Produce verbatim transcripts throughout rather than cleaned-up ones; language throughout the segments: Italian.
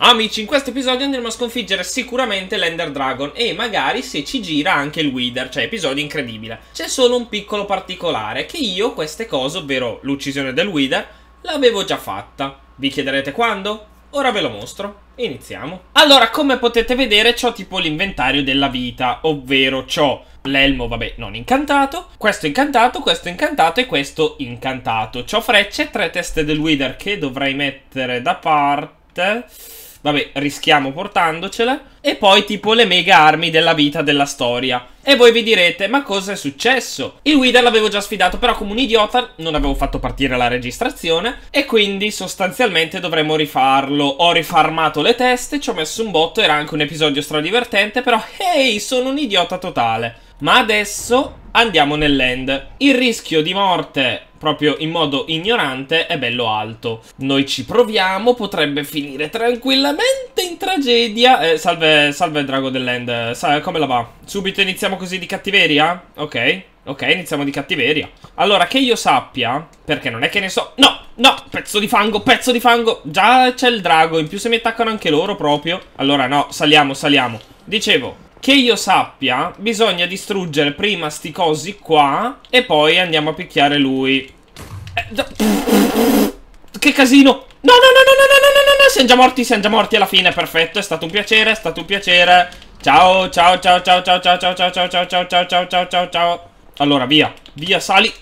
Amici, in questo episodio andremo a sconfiggere sicuramente l'Ender Dragon e magari se ci gira anche il Wither, cioè episodio incredibile. C'è solo un piccolo particolare, che io queste cose, ovvero l'uccisione del Wither, l'avevo già fatta. Vi chiederete quando? Ora ve lo mostro. Iniziamo. Allora, come potete vedere, c'ho tipo l'inventario della vita, ovvero c'ho l'elmo, vabbè, non incantato, questo incantato, questo incantato e questo incantato. C'ho frecce, tre teste del Wither che dovrei mettere da parte. Vabbè, rischiamo portandocele. E poi tipo le mega armi della vita della storia. E voi vi direte, ma cosa è successo? Il Wither l'avevo già sfidato, però come un idiota non avevo fatto partire la registrazione. E quindi sostanzialmente dovremmo rifarlo. Ho rifarmato le teste, ci ho messo un botto, era anche un episodio stradivertente. Però, hey, sono un idiota totale. Ma adesso andiamo nell'end. Il rischio di morte, proprio in modo ignorante, è bello alto. Noi ci proviamo, potrebbe finire tranquillamente in tragedia. Eh, salve, salve drago dell'end, sa, come la va? Subito iniziamo così di cattiveria? Ok, ok, iniziamo di cattiveria. Allora, che io sappia, perché non è che ne so... No, no, pezzo di fango, pezzo di fango. Già c'è il drago, in più se mi attaccano anche loro proprio. Allora no, saliamo, saliamo. Dicevo... Che io sappia, bisogna distruggere prima sti cosi qua e poi andiamo a picchiare lui. Eh, che casino! No, no, no, no, no, no, no, no, no, siamo già morti, siamo già morti alla fine, perfetto, è stato un piacere, è stato un piacere. Ciao, ciao, ciao, ciao, ciao, ciao, ciao, ciao, ciao, ciao, ciao, ciao, ciao, ciao, ciao, ciao. Allora, via, via, sali.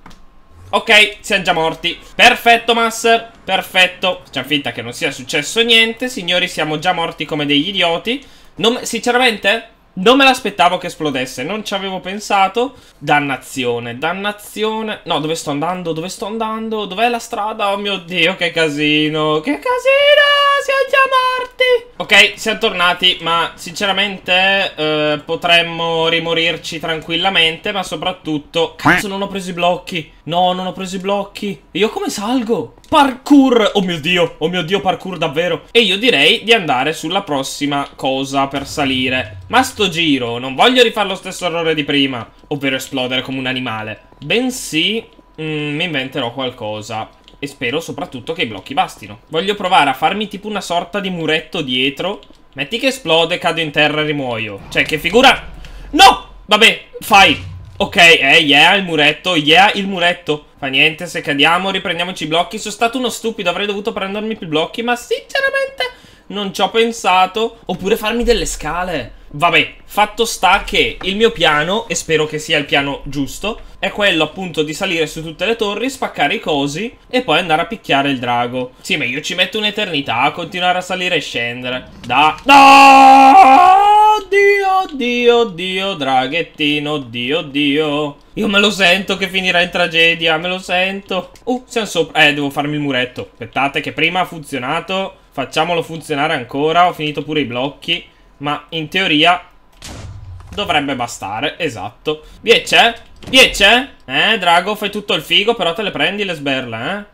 Ok, siamo già morti. Perfetto, Master, perfetto. Facciamo finta che non sia successo niente, signori, siamo già morti come degli idioti. Non, sinceramente... Non me l'aspettavo che esplodesse, non ci avevo pensato. Dannazione, dannazione. No, dove sto andando? Dove sto andando? Dov'è la strada? Oh mio Dio, che casino. Che casino, siamo già morti. Ok, siamo tornati, ma sinceramente eh, potremmo rimorirci tranquillamente. Ma soprattutto, cazzo, non ho preso i blocchi. No, non ho preso i blocchi. E io come salgo? Parkour. Oh mio Dio, oh mio Dio, parkour davvero. E io direi di andare sulla prossima cosa per salire. Ma sto giro non voglio rifare lo stesso errore di prima, ovvero esplodere come un animale. Bensì mm, mi inventerò qualcosa. E spero soprattutto che i blocchi bastino. Voglio provare a farmi tipo una sorta di muretto dietro. Metti che esplode, cado in terra e rimuoio. Cioè, che figura... No! Vabbè, fai. Ok, eh, yeah, il muretto, yeah, il muretto. Fa niente, se cadiamo riprendiamoci i blocchi. Sono stato uno stupido, avrei dovuto prendermi più blocchi, ma sinceramente non ci ho pensato. Oppure farmi delle scale. Vabbè, fatto sta che il mio piano, e spero che sia il piano giusto, è quello appunto di salire su tutte le torri, spaccare i cosi e poi andare a picchiare il drago. Sì, ma io ci metto un'eternità a continuare a salire e scendere. Da... No! Oddio, oddio, oddio, draghettino, oddio, oddio. Io me lo sento che finirà in tragedia, me lo sento. Uh, siamo sopra. Eh, devo farmi il muretto. Aspettate che prima ha funzionato. Facciamolo funzionare ancora. Ho finito pure i blocchi. Ma in teoria dovrebbe bastare, esatto. Viece? Viece? Eh, drago, fai tutto il figo, però te le prendi le sberle, eh?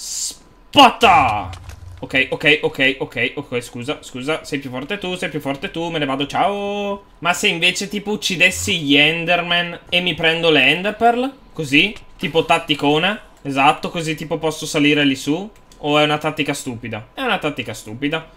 Spata! Ok, ok, ok, ok, ok, scusa, scusa, sei più forte tu, sei più forte tu, me ne vado, ciao! Ma se invece tipo uccidessi gli Enderman e mi prendo le Enderpearl? Così? Tipo tatticone? Esatto, così tipo posso salire lì su? O è una tattica stupida? È una tattica stupida.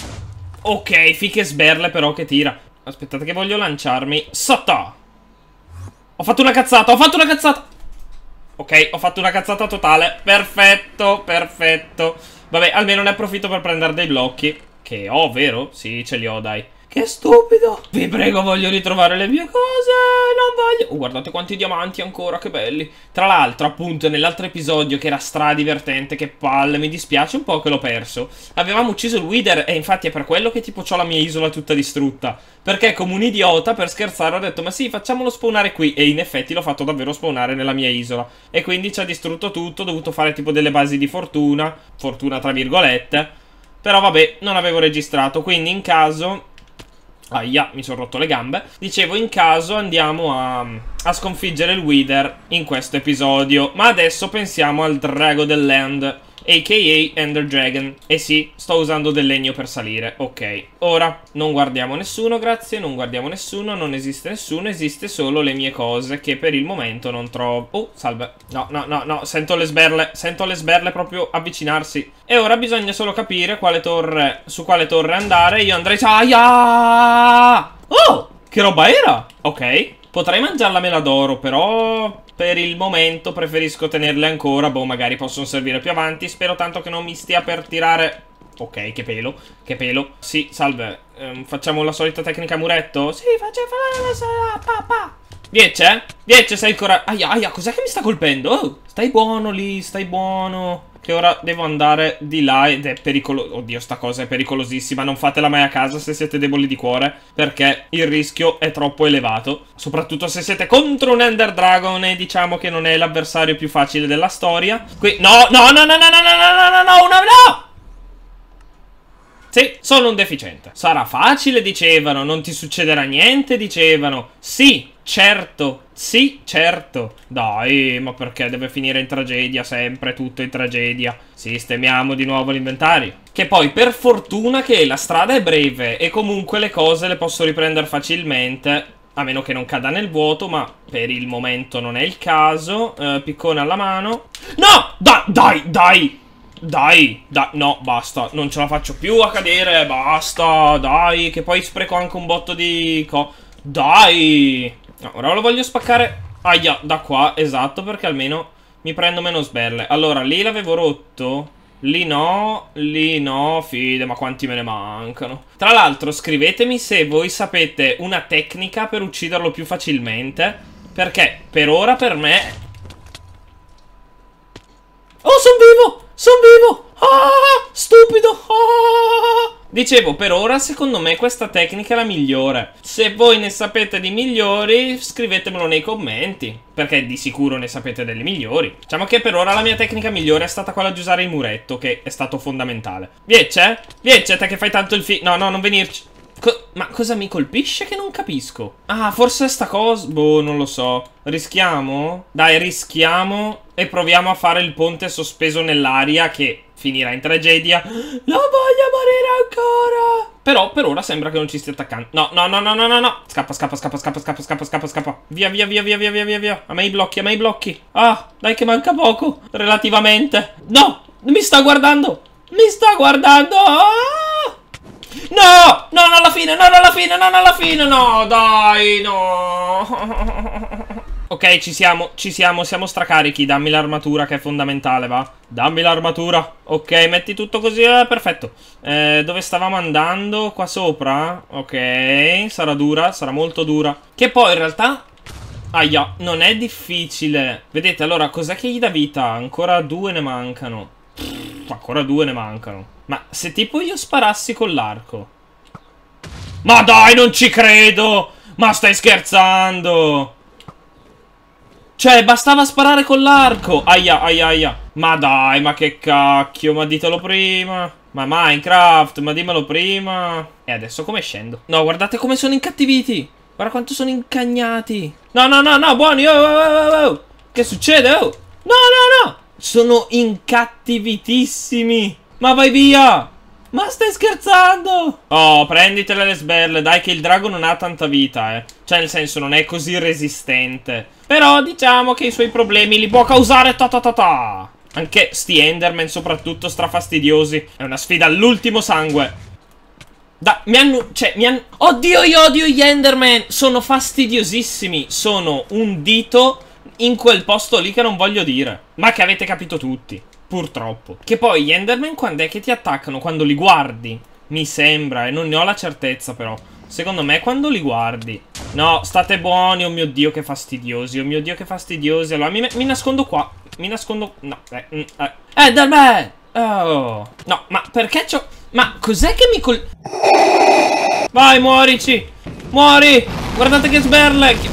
Ok, fiche sberle però che tira. Aspettate che voglio lanciarmi. Sotto! Ho fatto una cazzata, ho fatto una cazzata! Ok, ho fatto una cazzata totale. Perfetto, perfetto. Vabbè, almeno ne approfitto per prendere dei blocchi. Che ho, vero? Sì, ce li ho, dai. Che stupido. Vi prego, voglio ritrovare le mie cose. Non voglio... Oh, guardate quanti diamanti ancora, che belli. Tra l'altro, appunto, nell'altro episodio che era stradivertente, che palle, mi dispiace un po' che l'ho perso. Avevamo ucciso il Wither e infatti è per quello che tipo ho la mia isola tutta distrutta. Perché come un idiota, per scherzare, ho detto, ma sì, facciamolo spawnare qui. E in effetti l'ho fatto davvero spawnare nella mia isola. E quindi ci ha distrutto tutto, ho dovuto fare tipo delle basi di fortuna. Fortuna tra virgolette. Però vabbè, non avevo registrato, quindi in caso... Aia, mi sono rotto le gambe. Dicevo, in caso andiamo a, a sconfiggere il Wither in questo episodio. Ma adesso pensiamo al drago dell'end. a k a. Ender Dragon. E sì, sto usando del legno per salire. Ok, ora non guardiamo nessuno, grazie. Non guardiamo nessuno, non esiste nessuno. Esiste solo le mie cose che per il momento non trovo. Oh, salve. No, no, no, no, sento le sberle. Sento le sberle proprio avvicinarsi. E ora bisogna solo capire quale torre, su quale torre andare. Io andrei... Aia! Oh, che roba era? Ok, potrei mangiare la mela d'oro, però... per il momento preferisco tenerle ancora. Boh, magari possono servire più avanti. Spero tanto che non mi stia per tirare. Ok, che pelo, che pelo. Sì, salve, ehm, facciamo la solita tecnica muretto? Sì, facciamo la solita pa, pa. Viece? Viece, sei ancora... Aia, aia, cos'è che mi sta colpendo? Oh, stai buono lì, stai buono. Che ora devo andare di là ed è pericoloso. Oddio, sta cosa è pericolosissima. Non fatela mai a casa se siete deboli di cuore, perché il rischio è troppo elevato. Soprattutto se siete contro un Ender Dragon e diciamo che non è l'avversario più facile della storia. Qui... No, no, no, no, no, no, no, no, no, no, no, no! Sì, sono un deficiente. Sarà facile, dicevano. Non ti succederà niente, dicevano. Sì, certo. Sì, certo. Dai, ma perché deve finire in tragedia sempre? Tutto in tragedia. Sistemiamo di nuovo l'inventario. Che poi, per fortuna che la strada è breve e comunque le cose le posso riprendere facilmente. A meno che non cada nel vuoto, ma per il momento non è il caso. Eh, piccone alla mano. No! Da dai, dai! Dai, dai, no, basta, non ce la faccio più a cadere, basta, dai, che poi spreco anche un botto di... co... Dai! No, ora lo voglio spaccare, aia, da qua, esatto, perché almeno mi prendo meno sberle. Allora, lì l'avevo rotto, lì no, lì no, fide, ma quanti me ne mancano. Tra l'altro, scrivetemi se voi sapete una tecnica per ucciderlo più facilmente, perché per ora per me... Oh, sono vivo! Sono vivo! Ah, stupido! Ah. Dicevo, per ora, secondo me, questa tecnica è la migliore. Se voi ne sapete di migliori, scrivetemelo nei commenti. Perché di sicuro ne sapete delle migliori. Diciamo che per ora la mia tecnica migliore è stata quella di usare il muretto, che è stato fondamentale. Viece? Viece, te che fai tanto il fi... No, no, non venirci. Co ma cosa mi colpisce che non capisco? Ah, forse sta cosa... Boh, non lo so. Rischiamo? Dai, rischiamo e proviamo a fare il ponte sospeso nell'aria che finirà in tragedia. Non voglio morire ancora! Però per ora sembra che non ci stia attaccando. No, no, no, no, no, no, no. Scappa, scappa, scappa, scappa, scappa, scappa, scappa, scappa. Via, via, via, via, via, via, via, via. A me i blocchi, a me i blocchi. Ah, dai che manca poco. Relativamente. No, mi sta guardando. Mi sta guardando. Ah! No! No, non alla fine, non alla fine, non alla fine, no, dai, no. Ok, ci siamo, ci siamo, siamo stracarichi. Dammi l'armatura che è fondamentale, va. Dammi l'armatura. Ok, metti tutto così, eh, perfetto. eh, Dove stavamo andando? Qua sopra? Ok, sarà dura, sarà molto dura. Che poi in realtà... Aia, non è difficile. Vedete, allora, cos'è che gli dà vita? Ancora due ne mancano. Pff, ancora due ne mancano. Ma se tipo io sparassi con l'arco? Ma dai, non ci credo! Ma stai scherzando? Cioè, bastava sparare con l'arco. Aia, aia, aia. Ma dai, ma che cacchio, ma ditelo prima. Ma Minecraft, ma dimmelo prima. E adesso come scendo? No, guardate come sono incattiviti. Guarda quanto sono incagnati. No, no, no, no, buoni. Oh, oh, oh, oh. Che succede? Oh. No, no, no. Sono incattivitissimi. Ma vai via. Ma stai scherzando? Oh, prenditele le sberle. Dai che il drago non ha tanta vita, eh. Cioè, nel senso, non è così resistente. Però diciamo che i suoi problemi li può causare ta ta ta ta. Anche sti Enderman soprattutto strafastidiosi. È una sfida all'ultimo sangue. Da, mi hanno, cioè, mi hanno... Oddio, io odio gli Enderman. Sono fastidiosissimi. Sono un dito in quel posto lì che non voglio dire. Ma che avete capito tutti. Purtroppo. Che poi gli Enderman quando è che ti attaccano? Quando li guardi. Mi sembra, e non ne ho la certezza però. Secondo me quando li guardi. No, state buoni, oh mio Dio che fastidiosi. Oh mio Dio che fastidiosi. Allora mi, mi nascondo qua. Mi nascondo... No, eh, mm, eh. Enderman! Oh. No, ma perché c'ho... Ma cos'è che mi col... Vai, muorici. Muori. Guardate che sberle.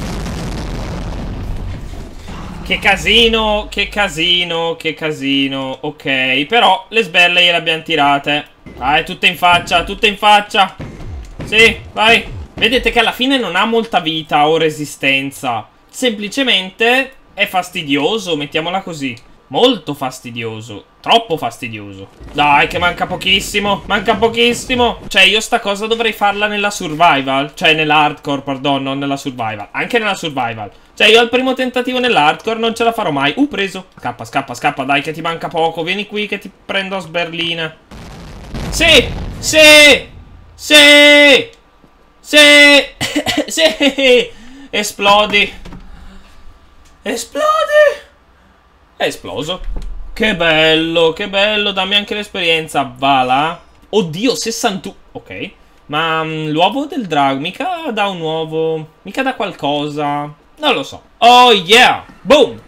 Che casino, che casino, che casino. Ok, però le sberle gliele abbiamo tirate. Vai, tutte in faccia, tutte in faccia. Sì, vai. Vedete che alla fine non ha molta vita o resistenza. Semplicemente è fastidioso, mettiamola così. Molto fastidioso. troppo fastidioso. Dai, che manca pochissimo. Manca pochissimo. Cioè, io sta cosa dovrei farla nella survival. Cioè, nell'hardcore, pardon, non nella survival. Anche nella survival. Cioè, io al primo tentativo nell'hardcore non ce la farò mai. Uh, preso. Scappa, scappa, scappa. Dai, che ti manca poco. Vieni qui che ti prendo a sberlina. Sì! Sì! Sì! Sì! Sì! Esplodi! Esplodi! È esploso. Che bello, che bello. Dammi anche l'esperienza. Va là. Oddio, sessantuno. Ok. Ma um, l'uovo del drago mica dà un uovo. Mica dà qualcosa. Non lo so. Oh yeah! Boom!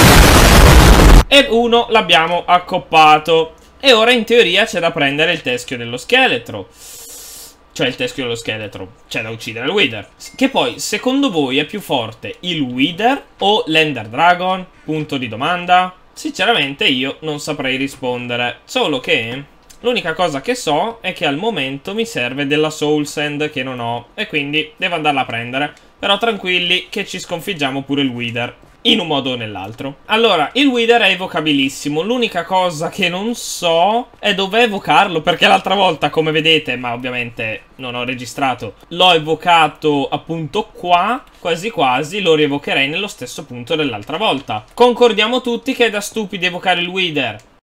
E uno l'abbiamo accoppato. E ora in teoria c'è da prendere il teschio dello scheletro. Cioè il teschio dello scheletro. C'è da uccidere il Wither. Che poi, secondo voi, è più forte il Wither o l'Ender Dragon? Punto di domanda. Sinceramente io non saprei rispondere. Solo che l'unica cosa che so è che al momento mi serve della Soul Sand che non ho. E quindi devo andarla a prendere. Però tranquilli che ci sconfiggiamo pure il Wither. In un modo o nell'altro. Allora, il Wither è evocabilissimo. L'unica cosa che non so è dove evocarlo. Perché l'altra volta, come vedete, ma ovviamente non ho registrato, l'ho evocato appunto qua. Quasi quasi lo rievocherei nello stesso punto dell'altra volta. Concordiamo tutti che è da stupidi evocare il Wither.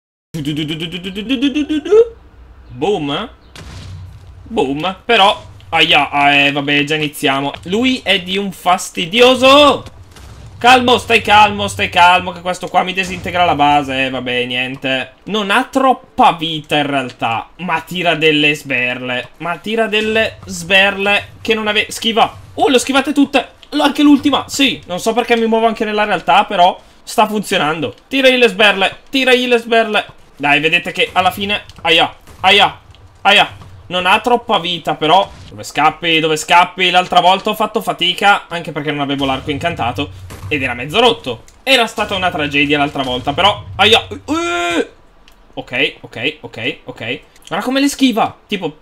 Boom. Boom. Però, aia, eh, vabbè, già iniziamo. Lui è di un fastidioso. Calmo, stai calmo, stai calmo, che questo qua mi disintegra la base, eh, vabbè, niente. Non ha troppa vita in realtà, ma tira delle sberle. Ma tira delle sberle che non ave... Schiva. Oh, le ho schivate tutte. Anche l'ultima, sì. Non so perché mi muovo anche nella realtà, però sta funzionando. Tiragli le sberle, tiragli le sberle. Dai, vedete che alla fine... Aia, aia, aia. Non ha troppa vita, però... Dove scappi, dove scappi? L'altra volta ho fatto fatica, anche perché non avevo l'arco incantato. Ed era mezzo rotto. Era stata una tragedia l'altra volta, però... Aia! Uh! Ok, ok, ok, ok. Guarda come le schiva. Tipo...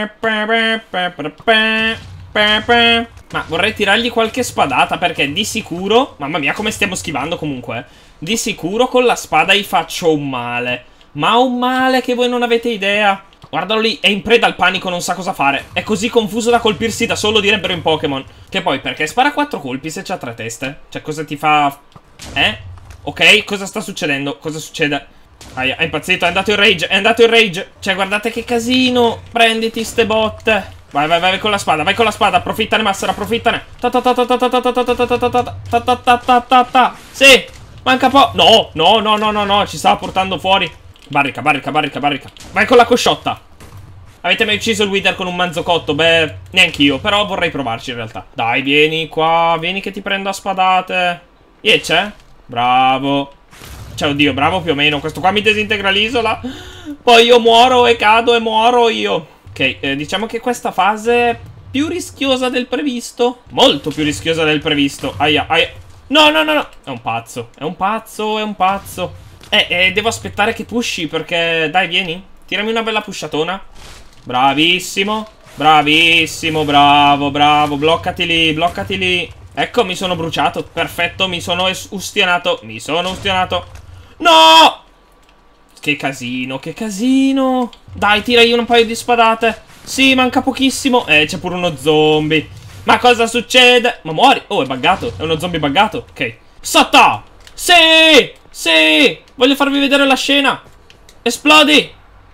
Ma vorrei tirargli qualche spadata, perché di sicuro... Mamma mia, come stiamo schivando comunque. Di sicuro con la spada gli faccio un male. Ma un male che voi non avete idea. Guardalo lì, è in preda al panico, non sa cosa fare. È così confuso da colpirsi da solo, direbbero in Pokémon. Che poi, perché spara quattro colpi se c'ha tre teste? Cioè, cosa ti fa... Eh? Ok, cosa sta succedendo? Cosa succede? Aia, è impazzito, è andato in rage, è andato in rage. Cioè, guardate che casino. Prenditi ste botte. Vai, vai, vai con la spada, vai con la spada. Approfittane, Master, approfittane. Ta ta ta ta ta ta ta ta ta ta ta ta ta ta ta ta ta. Sì, manca po'. No, no, no, no, no, no, ci stava portando fuori. Barrica, barrica, barrica, barrica. Vai con la cosciotta. Avete mai ucciso il Wither con un manzocotto? Beh, neanch'io, però vorrei provarci in realtà. Dai, vieni qua, vieni che ti prendo a spadate. Iece? Bravo. Cioè, oddio, bravo più o meno. Questo qua mi disintegra l'isola. Poi io muoro e cado e muoro io. Ok, eh, diciamo che questa fase è più rischiosa del previsto. Molto più rischiosa del previsto. Aia, aia. No, no, no, no. È un pazzo, è un pazzo, è un pazzo. Eh, eh, devo aspettare che pushi perché... Dai, vieni. Tirami una bella pushatona. Bravissimo. Bravissimo, bravo, bravo. Bloccati lì, bloccati lì. Ecco, mi sono bruciato. Perfetto, mi sono ustionato. Mi sono ustionato. No! Che casino, che casino. Dai, tira io un paio di spadate. Sì, manca pochissimo. Eh, c'è pure uno zombie. Ma cosa succede? Ma muori. Oh, è buggato. È uno zombie buggato. Ok. Sotto! Sì! Sì! Voglio farvi vedere la scena. Esplodi!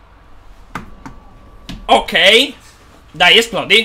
Ok. Dai, esplodi.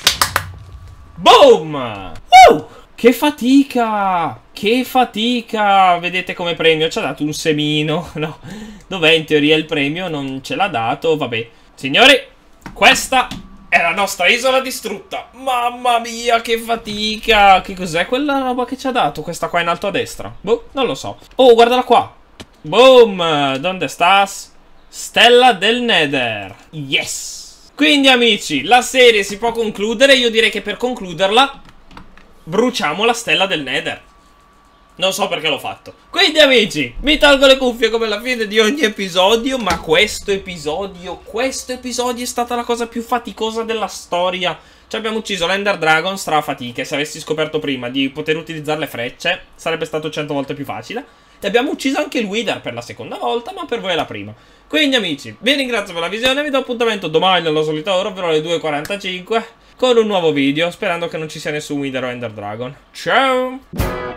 Boom! Uh! Che fatica! Che fatica! Vedete come premio ci ha dato un semino. No. Dov'è in teoria il premio? Non ce l'ha dato. Vabbè. Signori, questa è la nostra isola distrutta. Mamma mia, che fatica! Che cos'è quella roba che ci ha dato? Questa qua in alto a destra? Boh, non lo so. Oh, guardala qua. Boom! Donde stas? Stella del Nether. Yes! Quindi, amici, la serie si può concludere. Io direi che per concluderla bruciamo la stella del Nether. Non so perché l'ho fatto. Quindi, amici, mi tolgo le cuffie come alla fine di ogni episodio. Ma questo episodio, questo episodio è stata la cosa più faticosa della storia. Ci abbiamo ucciso l'Ender Dragon, stra fatiche. Se avessi scoperto prima di poter utilizzare le frecce, sarebbe stato cento volte più facile. E abbiamo ucciso anche il Wither per la seconda volta, ma per voi è la prima. Quindi amici, vi ringrazio per la visione, vi do appuntamento domani alla solita ora, ovvero alle due e quarantacinque, con un nuovo video, sperando che non ci sia nessun Wither o Ender Dragon. Ciao!